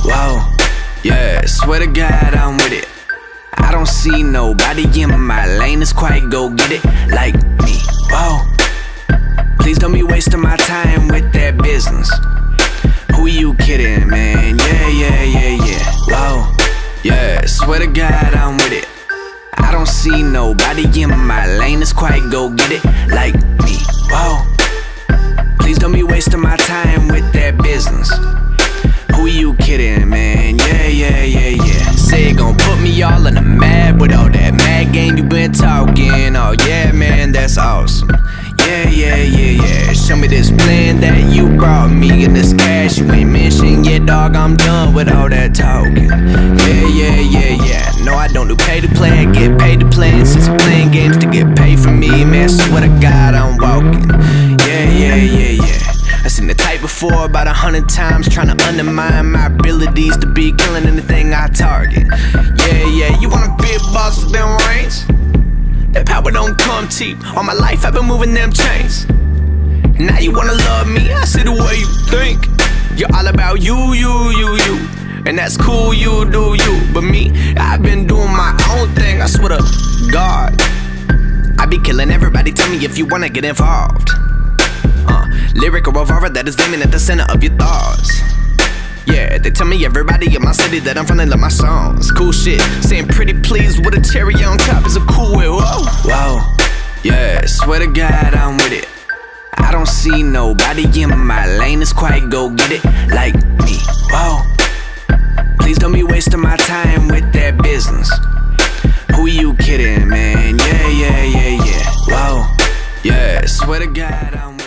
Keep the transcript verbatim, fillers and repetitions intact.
Whoa, yeah, swear to God I'm with it. I don't see nobody in my lane that's quite go get it like me. Whoa, please don't be wasting my time with that business. Who you kidding, man? Yeah, yeah, yeah, yeah. Whoa, yeah, swear to God I'm with it. I don't see nobody in my lane that's quite go get it like me. Whoa, please don't be wasting my time with that business. Who you kidding, man? Yeah, yeah, yeah, yeah. Say it gon' put me all in the mad with all that mad game you been talking. Oh yeah, man, that's awesome. Yeah, yeah, yeah, yeah. Show me this plan that you brought me and this cash you ain't mentioned yet, dog. I'm done with all that talking. Yeah, yeah, yeah, yeah. No, I don't do pay to play, I get paid to play. And since I'm playing games to get paid for me, man, swear to God I'm walking. Yeah, yeah, yeah, yeah. I seen the type before about a hundred times, trying to undermine my abilities to be killing anything I target. Yeah, yeah, you wanna be a boss with them reins? That power don't come cheap. All my life I've been moving them chains. Now you wanna love me, I see the way you think. You're all about you, you, you, you. And that's cool, you do you. But me, I've been doing my own thing, I swear to God. I be killing everybody, tell me if you wanna get involved. Uh, lyric or revolver that is aiming at the center of your thoughts. Yeah, they tell me everybody in my city that I'm from, they love my songs. Cool shit, saying pretty please with a cherry on top is a cool way. Whoa, whoa, yeah, swear to God I'm with it. I don't see nobody in my lane that's quite go get it like me. Whoa, please don't be wasting my time with that business. Who you kidding, man? Yeah, yeah, yeah, yeah. Whoa, yeah, swear to God I'm with it.